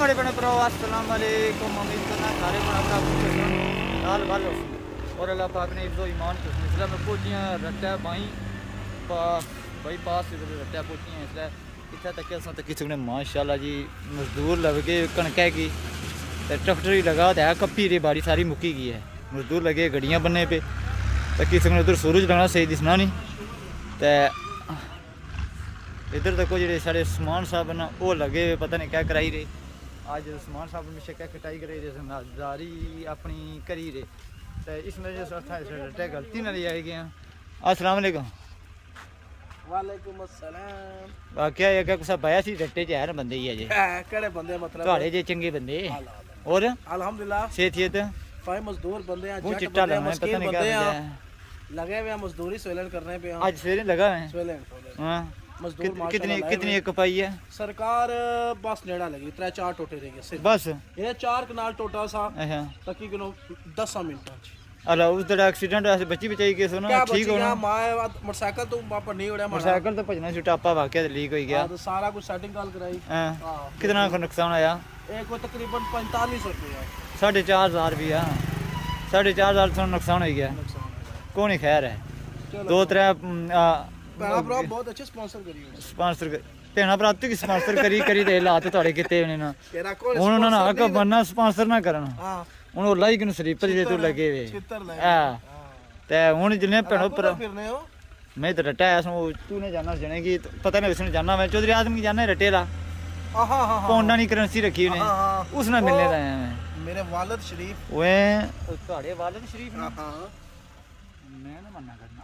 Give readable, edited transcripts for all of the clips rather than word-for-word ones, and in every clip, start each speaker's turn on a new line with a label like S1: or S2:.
S1: बड़े बड़े प्रो अस्सलाम वालेकुम। उम्मीद करना सारे बड़ा हाल वाल और अल्लाह पाक ने इज्जो ईमान को इसलिए मैं पहुंचियां रट्टा भाई पास रट्टा पहुंचियां इसलिए इतना तक अस तक सकने माशाल्लाह जी। मजदूर लग गए कणक की ट्रैक्टर ही लगा तो है कप्पी रे बारी सारी मुक्की गई है। मजदूर लगे गड्डियां बनने पे तकी सकने उधर सूरज लगना सही दिसना नहीं तो इधर तक जो साढ़े समान साहब ना वो लगे पता नहीं क्या कराई रहे। आज समान साहब हमेशा क्या कटाई करे नादारी अपनी करी रहे तो इसमें जो रट्टे गलती ना ले आए गए हैं। अस्सलाम वालेकुम।
S2: वालेकुम अस्सलाम।
S1: क्या है क्या कुछ पाया सी रट्टे च है ना बंदे ही है जे
S2: केड़े बंदे मतलब
S1: ਤੁਹਾਡੇ जे चंगे बंदे और
S2: अल्हम्दुलिल्लाह
S1: सेहत
S2: फाइ मजदूर बंदे हैं
S1: वो चिट्टा लगा है पता नहीं क्या
S2: लगे हुए हैं मजदूरी सोलन करने पे
S1: आज सवेरे लगा है
S2: सोलन
S1: हां
S2: मजदूर
S1: कितनी कितनी एक कपाई है
S2: सरकार बस नेड़ा लगी 3-4 टोटे रह गए
S1: बस
S2: ये 4 कनाल टोटा सा
S1: अच्छा
S2: तकी किनो 10 मिनटां च
S1: अला उस दा एक्सीडेंट ऐसे बच्ची बचाई के सुना ठीक हो ना
S2: मां मोटरसाइकिल तो पापा नहीं उड़या
S1: मोटरसाइकिल तो भजना सी टापा वाकया लीक हो गया
S2: तो सारा कुछ सेटिंग कॉल कराई
S1: हां कितना को नुकसान आया
S2: एक को तकरीबन 4500 रुपया
S1: 4500 रुपया 4500 तो नुकसान हो गया कौन ही खैर है दो त्रै
S2: भैणा भरा बहुत अच्छे स्पॉन्सर करी
S1: स्पॉन्सर भैणा भरा तू स्पॉन्सर करी ते हालात थोड़े किते ने ना
S2: तेरा कौन
S1: हुन उन्होंने हक बनना स्पॉन्सर ना करन
S2: हां
S1: हुन ओ लाइक नु स्लीपर जे तू लगे वे हां ते हुन जिने भैणो पर
S2: फिरने हो
S1: मैं तो रट्टा आया सो तू ने जाना जने की पता नहीं उसने जाना मैं चौधरी आदम की जाना रट्टे ला
S2: हां हां
S1: पौंडा नी करेंसी रखी ने उसने मिलने आया मैं
S2: मेरे वालिद शरीफ
S1: ओए ਤੁਹਾਡੇ वालिद शरीफ ने
S2: हां
S1: मैं ना मन्ना करना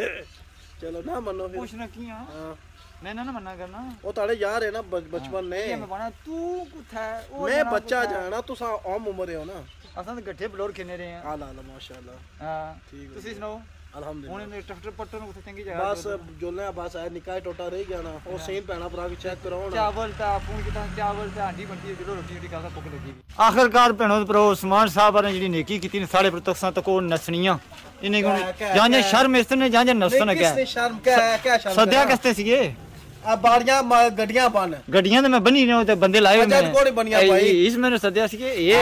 S2: चलो ना मनो फिर
S1: पूछना की हां मैं ना मन्ना करना
S2: वो ताड़े यार है ना बचपन ने
S1: मैं बना तू कुथा
S2: मैं बच्चा जाना तू सा आम उम्र हो ना
S1: असां तो गट्ठे बलोर खेने रहे हैं
S2: आला आला माशाल्लाह
S1: हां
S2: ठीक है
S1: ਤੁਸੀਂ ਸੁਣਾਓ
S2: अल्हम्दुलिल्लाह
S1: ਹੁਣ ट्रैक्टर पट्टो ਨੂੰ ਚੰਗੀ जगह
S2: बस जोलने बस आया निकाय टोटा रह गया ना वो सेम पैना भरा के चेक कराओ ना
S1: चावल ता पूंछ ता चावल ता हांडी बनती है जो रोटी खासा भुख लगी आखिरकार भैणो प्रो उस्मान साहब ने ਜਿਹੜੀ नेकी ਕੀਤੀ ਨੇ साढ़े पर तखसा तक ਉਹ ਨਸਣੀਆਂ इन्हें जां शर्म इसने जां नसन क्या
S2: किसने शर्म क्या शर्म
S1: सद्या किसते सीगे
S2: अब बाड़ियां गड्डियां बन
S1: गड्डियां तो मैं बनी ने ते बंदे लाए हुए
S2: जज कोड़ी बनिया भाई
S1: इस मैंने सद्या सीगे ये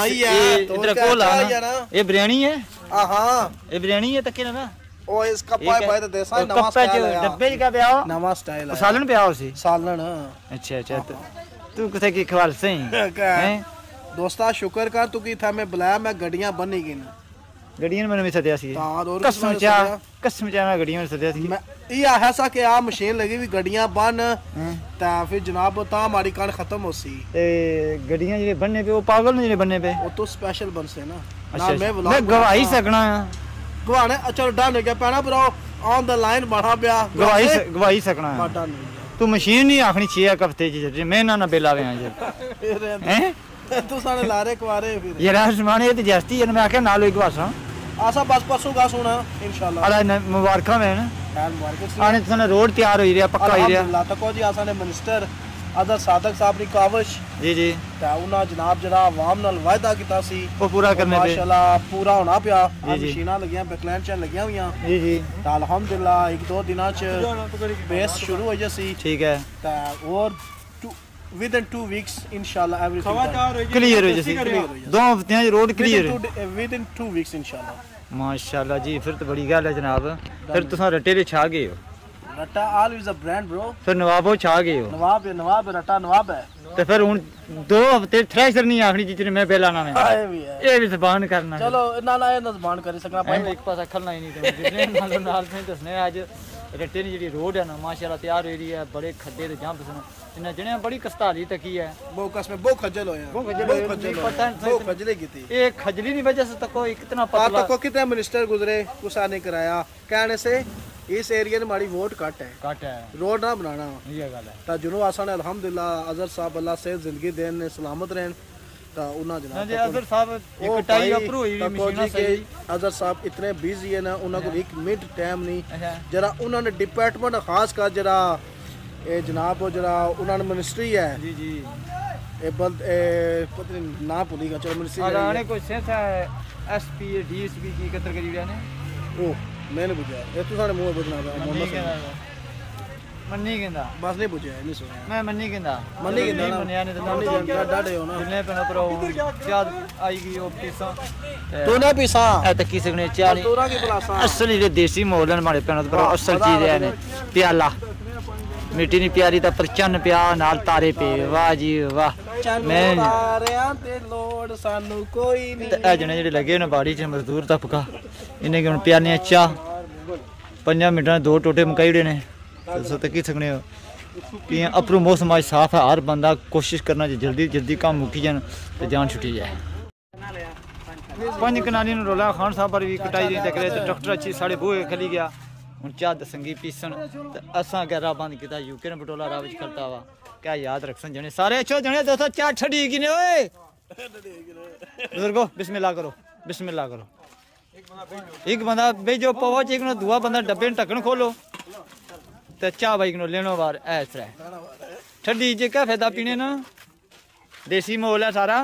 S1: इधर कोल आ ये बिरयानी है
S2: हां
S1: ये बिरयानी है तके ना
S2: ओ इसका पाए भाई तो देसा नवा स्टाइल है
S1: डब्बे का पे आओ
S2: नवा स्टाइल है
S1: सालन पे आओ सी
S2: सालन
S1: अच्छा अच्छा तू किथे की खवाल सही हैं
S2: दोस्ता शुक्र कर तू की था मैं बुलाया मैं गड्डियां बनी गई ना
S1: गड्डियां मैंने भी सद्या सी
S2: हां और
S1: कसम चा मैं गड्डियां में सद्या सी
S2: मैं ये है सा कि आ मशीन लगी हुई गड्डियां बन ता फिर जनाब ता हमारी कान खत्म हो सी
S1: ते गड्डियां जे बनने पे वो पागल ने जे बनने पे
S2: वो तो स्पेशल बन से ना
S1: अच्छा
S2: मैं
S1: गवाही सकना
S2: गवाने चलो डन हो गया पैना पर ऑन द लाइन बढ़ा पिया
S1: गवाही सकना तू मशीन नहीं आखनी 6 हफ्ते च मैं ना बेला वे आज हैं
S2: तू सारे लारे कुवारे फिर
S1: ये राजमान ये तो जस्ती है मैं आके नाल एक वासा
S2: आसा बस परसों गा सुना इंशाल्लाह
S1: अल्लाह मुबारका में ना
S2: खैर मुबारक
S1: आने तो रोड तैयार हो रहा पक्का हो रहा
S2: अल्लाह तको जी आसा ने मिनिस्टर अदर सादक साहब नी कावश
S1: जी जी
S2: ता उना जनाब जरा आवाम नाल वायदा कीता सी
S1: वो पूरा करने पे
S2: माशाल्लाह पूरा होना पिया मशीनां लगियां बैकलैंड च लगियां हुईयां
S1: जी जी
S2: ता अल्हम्दुलिल्लाह 1-2 दिना च बेस शुरू हो जसी
S1: ठीक है
S2: ता और within 2 weeks inshallah everything
S1: clear हो जैसे 2 हफ्ते में road clear
S2: within 2 weeks inshallah
S1: माशाल्लाह जी फिर तो बड़ी गल है जनाब फिर तुसा रट्टे ले छा गए हो
S2: रट्टा always a brand bro
S1: फिर नवाबो छा गए हो
S2: नवाब रट्टा नवाब है
S1: तो फिर हुन 2 हफ्ते थ्रेशर नहीं आखनी जितने मैं बेला ना में ये भी जबान करना
S2: चलो ना ना ये जबान कर सकना भाई
S1: एक पासा खलना ही नहीं जितने नाल में दसने आज रट्टे नी जी रोड है ना माशाल्लाह तैयार हो रही है बड़े खड्डे ते जंप सुन इन्हें जने बड़ी कस्ताली तकी है
S2: वो कसम वो खजल होया वो खजले की थी
S1: ये खजली नहीं वजह से तको कितना पतला
S2: तको कितने मिनिस्टर गुजरे कुछ ने कराया कहने से इस एरिया में हमारी वोट कट है रोड ना बनाना ये गल है ता जुनू आसा ने अल्हम्दुलिल्लाह अजहर साहब अल्लाह से जिंदगी देन ने सलामत रहन ता उना जनाब
S1: जी अजहर साहब एक टाई अप्रू हुई मशीना सही
S2: अजहर साहब इतने बिजी है ना उना को एक मिनट टाइम नहीं जरा उन्होंने डिपार्टमेंट खास कर जरा ए जनाब जरा उन्होंने मिनिस्ट्री है
S1: जी जी
S2: ए बल पता नहीं ना भूलीगा चलो मिनिस्ट्री
S1: आने कोई सेंस है एसपी डीएसपी की कतर करी ने ओ
S2: मैंने बुझा ये तो सारे मुंह बुझना था
S1: मन्नी कहंदा
S2: बस नहीं पूछे नहीं सुना
S1: मैं मन्नी कहंदा
S2: मन्नी कहंदा ना
S1: मन्निया ने
S2: मन्नी जानता डाडे हो ना
S1: जिन्ने पेनो पर चार आई गई ओ पीसा
S2: तूने पीसा
S1: ए तक किसी ने चार
S2: तोरा की पलासा
S1: असली जे देसी मोलन मारे पेनो पर असल चीज है ने प्याला मिट्टी नहीं प्यारी ता पर चन्न प्या नाल तारे पे वाह जी वाह मैं
S2: तारियां ते लोड सानू कोई नहीं
S1: ए जने जेडे लगे ने बाड़ी च मजदूर तबका इन्हें कि हुन प्याने चाह 5 मिनटां 2 टोटे मकाईड़े ने सो तक की सकने हो कि अपरो मौसम आज साफ है हर बंदा कोशिश करना जल्दी जल्दी काम मुकी जान तो जान छुटी जाए 5 कनाली ने रोला खान साहब पर भी कटाई नहीं तक रहे डॉक्टर अच्छी साढ़े बूहे खली गया हूँ चाह दसंगी पीसन तो असा क्या राह बंद किया यूके ने बटोला राह करता वा क्या याद रख जने सारे अच्छो जने दोस्तों चाह छड़ी की ने ओए बुजुर्गो बिस्मिल्लाह करो बिस्मिल्लाह करो एक बंदा भेजो पवच एक दूआ बंदा डब्बे में ढक्कन खोलो तो चाह भाई को लेनो बार ऐसा ठंडी जे क्या फायदा पीने ना देसी मोल है सारा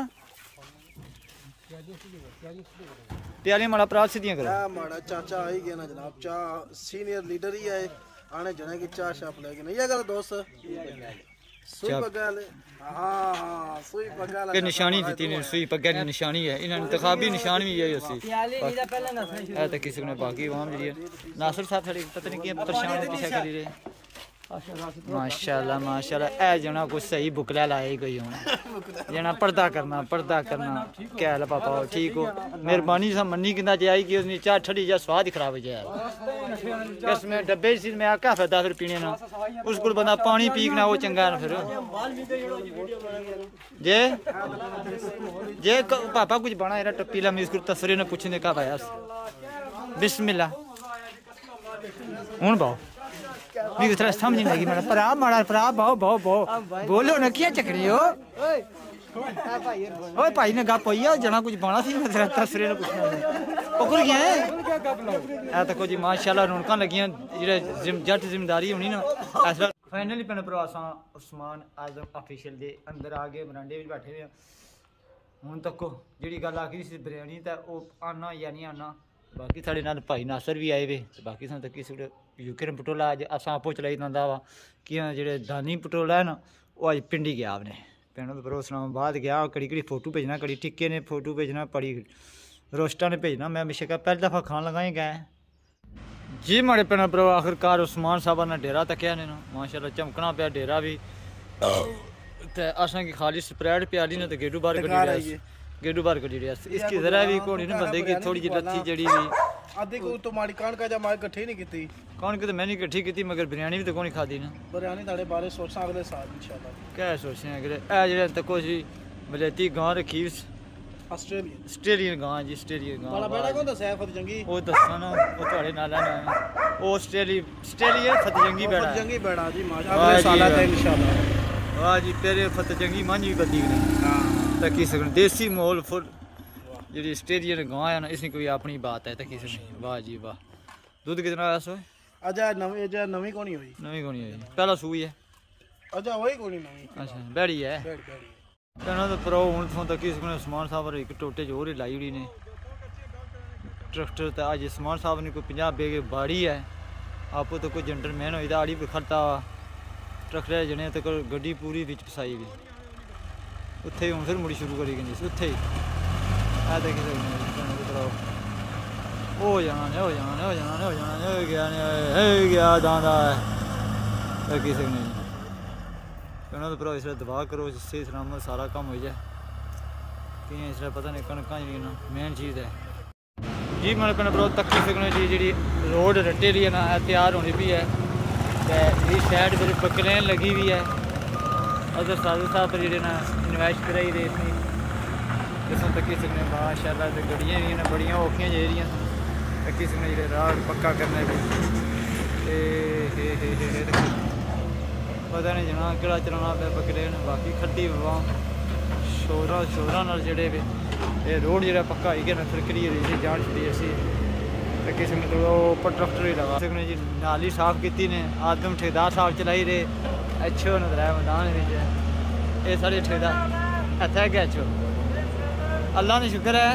S1: प्याली माड़ा प्राप्त सीधियां करो
S2: माड़ा चाचा आई गया ना जनाब चाह सीनियर लीडर ही है आने जने की चाह शाप लेके नहीं है गल दोस्त सुई पगल हां हां सुई पगल
S1: के निशानी दी ने सुई पगल की निशानी है इन्होंने इंतखाबी निशान भी है उसी प्याली नीदा पहले नसर है तो किसी ने बाकी आवाम जी नासिर साहब थोड़ी पता नहीं क्या परेशान पीछे करी रहे माशाल्लाह माशाल्लाह ए जना कुछ सही बुकला लाए कोई हुन जना पर्दा करना क्या है पापा ठीक हो मेहरबानी से मन्नी किंदा जे आई कि उसने चाह ठड़ी जा स्वाद ही खराब हो जाए कसम डब्बे से मैं क्या फायदा फिर पीने ना उसको बंदा पानी पीना वो चंगा ना फिर जे जे पापा कुछ बना era टपीला मैं इसको तस्वीर ने पूछने का भाई बिस्मिल्लाह हुन बाओ नहीं तरह समझ नहीं लगी मेरा परा मारा परा बाओ बाओ बाओ बोलो ना क्या चकरी हो ओए भाई ने गप होई जना कुछ बना सी मैं तस्वीर ने पूछना पकड़ गया है ए तको जी माशाल्लाह रौनकां लगियां जेड़े जट जिम्मेदारी होनी ना ऐसा फाइनली पेन पर असां उस्मान आजम ऑफिशियल दे अंदर आ गए बरांडे विच बैठे हुए हुन तको जेड़ी गल आखी सी बिरयानी ते ओ आना या नहीं आना बाकी साढ़े नाल भाई नासर भी आए वे बाकी सन तक किसी यूके ने पटोला अज असां आपो चलाई दंदा वा कि जेड़े दानी पटोला है ना वो अज पिंडी गया आपने पिंड परोसना बाद गया कड़ी कड़ी फोटो भेजना कड़ी टिक्के ने फोटो भेजना पड़ी रोस्टा ने भेजना मैं हमेशा कहा पहली दफ़ा खान लगा ही गए जी माड़े पिंड पर आखिरकार उस्मान साहब ने डेरा तकिया ने ना माशाल्लाह चमकना पाया डेरा भी ते असां की खाली स्प्रेड प्याली ने तो गेडू बार गेडू बार कटी रहा इसकी जरा भी कोई नहीं बंदे की थोड़ी जी लत्ती जड़ी भी
S2: आधी को तो माड़ी कान का जा मार इकट्ठी नहीं कीती
S1: कौन के तो मैंने इकट्ठी की मगर बिरयानी भी तो कोई खादी ना
S2: बिरयानी तारे बारे सोचना अगले साल इंशाल्लाह
S1: क्या सोचने अगले ए जेड़े तको जी बलेती गां रखी ऑस्ट्रेलियन गां जी ऑस्ट्रेलियन गां
S2: बड़ा बेटा कौन दसया फतजंगी
S1: ओ दसना ना ओ ਤੁਹਾਡੇ ਨਾਲ ना ओ ऑस्ट्रेलिया फतजंगी बेड़ा
S2: फतजंगी बेड़ा जी माशाल्लाह अगले साल है इंशाल्लाह
S1: वाह जी तेरे फतजंगी मंज भी बदी नहीं हां तकी सकन देसी मोल फुल जी ऑस्ट्रेलियन गां है ना इसकी कोई अपनी बात है तकी सकन वाह जी वाह दूध कितना आया सो
S2: अजा नवी कोनी हुई
S1: पहला सूई है
S2: अजा वही कोनी नवी
S1: अच्छा बैड़ी है कहना तो प्रो हूँ फोन तक इसको उस्मान साहब एक टोटे च होर लाई उड़ी ने ट्रैक्टर तो अज उस्मान साहब ने कोई 50 बेगे बाड़ी है आपो तो कोई जेंटलमैन हो आड़ी भी खड़ता ट्रैक्टर जने तो गड्डी पूरी बिच फसाई गई उत्थे हूँ फिर मुड़ी शुरू करी गई उत्थे ही देखी हो जाना गया दांदा किसी ने कहना तो भरा इसलिए दबा करो सही सलामत सारा काम हो जाए कि इसलिए पता नहीं कणक मेन चीज़ है जी मैं कहना भरा तक्की सकने जी जी रोड रट्टे दी है ना तैयार होनी भी है इस साइड फिर बकलेन लगी हुई है अदर साधु साहब पर जी ना इन्वेस्ट कराई दे इसमें जिसमें तक्की सकने माशाल्लाह तो गड्डियां भी बड़ियां औखियां जेहड़ियां तक्की सकने जो राह पक्का करने पता नहीं जना कि चलाना पे बकरे ने बाकी खड्डी हवा शोरा नाल जेड़े वे ये रोड जो पक्का ही ना फिर क्लियर जान छड़ी असी किस्म उपर ट्रैक्टर ही लगा सकने जी नाली साफ की ने आदम ठेकेदार साहब चलाई रहे अच्छो नजर आया मैदान ये साढ़े ठेकेदार इतना गया अच्छो अल्लाह ने शुक्र है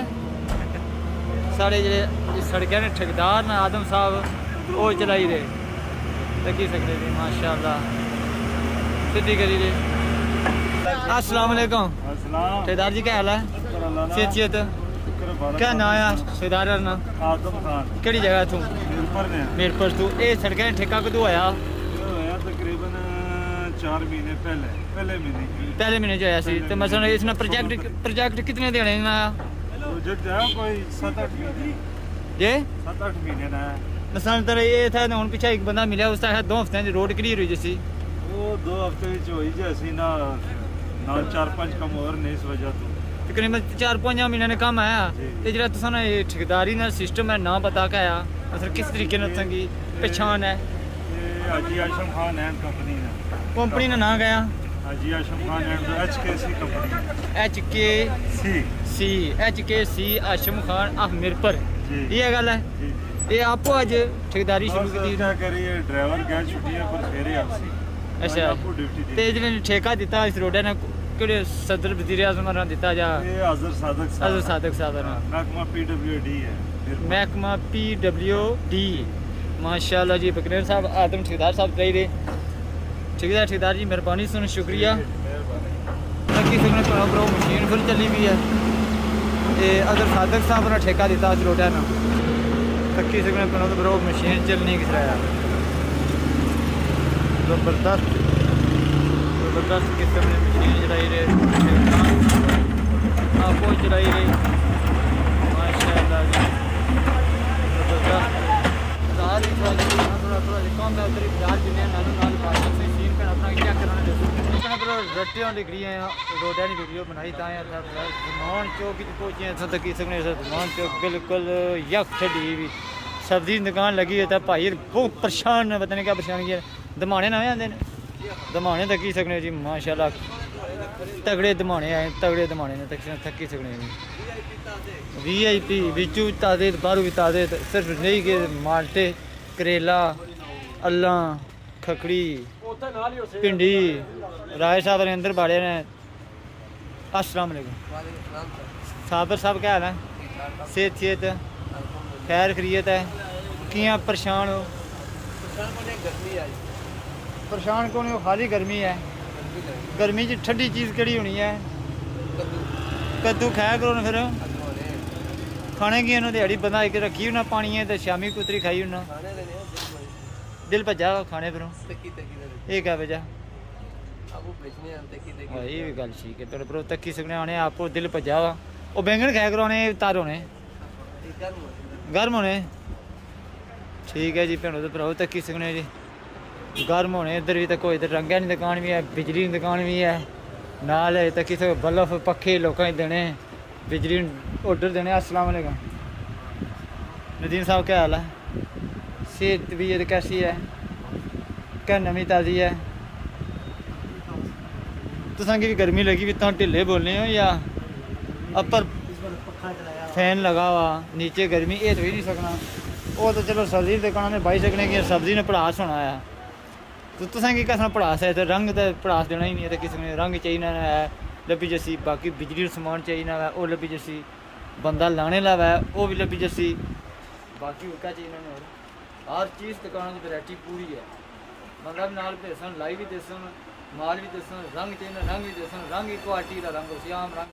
S1: साढ़े जे सड़कें ने ठेकेदार ने आदम साहब वो चलाई रहे तकी सकते जी माशाल्लाह सीधी करी रे। अस्सलाम वालेकुम ठेकेदार जी, क्या हाल है? सेहत क्या नाम है ठेकेदार ना?
S3: आदम खान।
S1: केड़ी जगह तू? मीरपुर तू। ये सड़कें ठेका कदों होया?
S3: तकरीबन 4 महीने पहले
S1: महीने जो होया सी। ते मसलन इसने प्रोजेक्ट कितने देने ना?
S3: प्रोजेक्ट है कोई 7-8 महीने।
S1: ये
S3: 7-8 महीने ना है।
S1: मसलन तो ये था ना, हुन पीछे एक बंदा मिला, उसका 2 हफ्ते दी रोड क्लियर हुई जैसी।
S3: वो 2 हफ्ते विच होई जैसी ना 4-5 कम और नहीं इस वजह तो
S1: तकरीबन 4-5 महीने ने काम आया। ते जरा तुसा ना ये ठेकेदारी ना सिस्टम है ना पता क्या है, मतलब किस तरीके ने तुसा की पहचान है?
S3: ये हाजी आशम खान है कंपनी ने।
S1: कंपनी ने ना गया
S3: हाजी आशम खान है HKC company.
S1: HKC Asham Khan Mirpur.
S3: जी।
S1: ये गल है।
S3: जी
S1: ये आपको आज ठेकेदारी शुरू की?
S3: क्या करिए ड्राइवर गया छुट्टियां पर फेरे आपसी।
S1: अच्छा
S3: आपको ड्यूटी दी।
S1: ते जिन्हें ठेका दिता इस रोड ने केड़े सदर वजीर आजम ने दिता जा?
S3: ये अजहर सादक
S1: साहब ने।
S3: महकमा PWD है।
S1: महकमा PWD माशाल्लाह जी। बकरेर साहब आदम ठेकेदार साहब कही रहे। ठेकेदार जी मेहरबानी सुन शुक्रिया। बाकी सुनने को ब्रो मशीन फुल चली हुई है। ये अजहर सादक साहब ने ठेका दिता इस रोड ना। तक्की सकने को ब्रो मशीन चलनी किस रहा है। जबरदस्त किस्म की मशीन चलाई रहे, आपको चलाई रहे माशाल्लाह जी। जबरदस्त थोड़ा कम है उधर बाजार जिन्हें नाल बाजार से सीन कर अपना क्या कराना देखो रट्टे लिखी है रोडा की वीडियो बनाई ताए दमान चौक पहुंचे इतों तक सकने दमान चौक बिल्कुल यक छड़ी भी सब्जी की दुकान लगी है। भाई बहुत परेशान है, पता नहीं क्या परेशानी है। दमाने नवे आते हैं, दमाने तकी सकने जी माशाल्लाह। तगड़े दमाने आए, तगड़े दमाने ने थकी सकने जी। VIP बिचू ताजे बाहरों भी ताजे, सिर्फ नहीं कि माल्टे करेला अल्लाह खकड़ी भिंडी। राय साहब ने अंदर बाड़े ने। अस्सलाम वालेकुम साबर साहब, क्या हाल है? सेहत खैर खरीयत है? कियां परेशान हो? परेशान कौन हो? खाली गर्मी है। गर्मी च ठंडी चीज़ केड़ी होनी है? कद्दू खाया करो ना फिर। खाने की दिहाड़ी बंदा एक रखी होना पानी है तो शामी कुतरी खाई होना। दिल भज्जा खाने फिर ये क्या वजह? ये भी गल ठीक है थोड़े पर तक्की सकने आने आपको दिल भज्जा वा। वो बैंगन खाया करो तार होने गर्म होने। ठीक है जी भैनों तो भराओ तक्की सकने जी गर्म होने। इधर भी तक इधर रंगे की दुकान भी है, बिजली की दुकान भी है नाल तक्की सक बल्ब पखे लोगों देने, बिजली ऑर्डर देने। अस्सलाम वालेकुम नदीम साहब, क्या हाल है? सेहत भी कैसी है? क्या नमी ताज़ी है? तुसा की भी गर्मी लगी भी ढिले बोलने हो या अपर फैन लगा हुआ नीचे गर्मी ये तो ही नहीं सकना। वो तो चलो सब्जी दुकान में बाई सकने की सब्जी ने पड़ास होना है तो तुसा की कसना पड़ास है तो रंग तो पड़ास देना ही नहीं है। तो किसी ने रंग चाहिए है लब्भी जसी, बाकी बिजली समान चाहिए है वो लब्भी जसी, बंदा लाने ला है वो भी लब्भी जसी, बाकी क्या चाहिए और हर चीज़ दुकान की वैरायटी पूरी है। बंदा भी नाल भेसन लाई भी दसन माल भी दसन रंग चाहिए रंग भी दसन रंग ही क्वालिटी का रंग हो आम रंग।